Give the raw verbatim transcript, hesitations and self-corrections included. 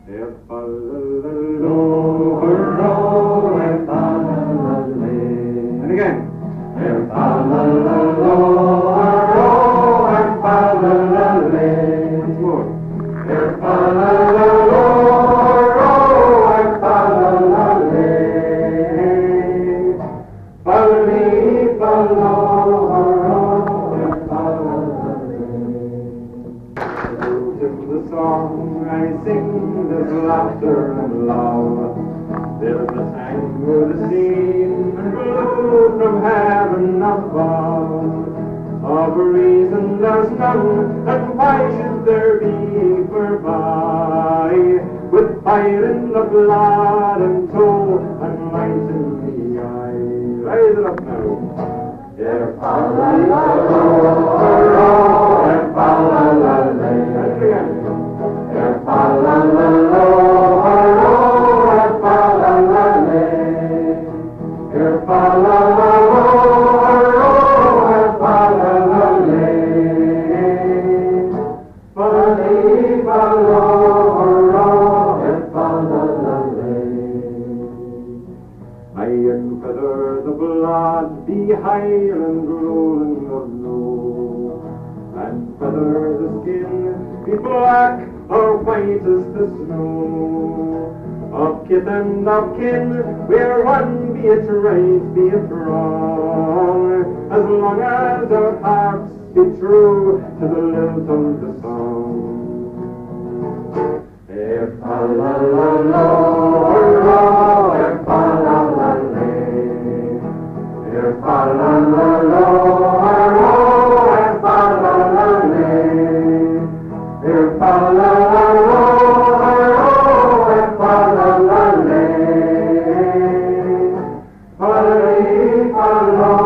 And again. Once more. The song I sing, there's laughter and love. There's a tango the scene blue from heaven above. Of a reason there's none, and why should there be whereby? With fire in the blood and toe and light in the eye. Raise it up now. Yeah, iron feather the blood, be Highland rolling the blue, and feather the skin, be black or white as the snow. Of kith and of kin, we're one, be it right, be it wrong, as long as our hearts be true to the lilt of the song. If a la la la la, if a la la la, if a la la la la, if a la la la, if a la la la, if a la la la, if a la la la.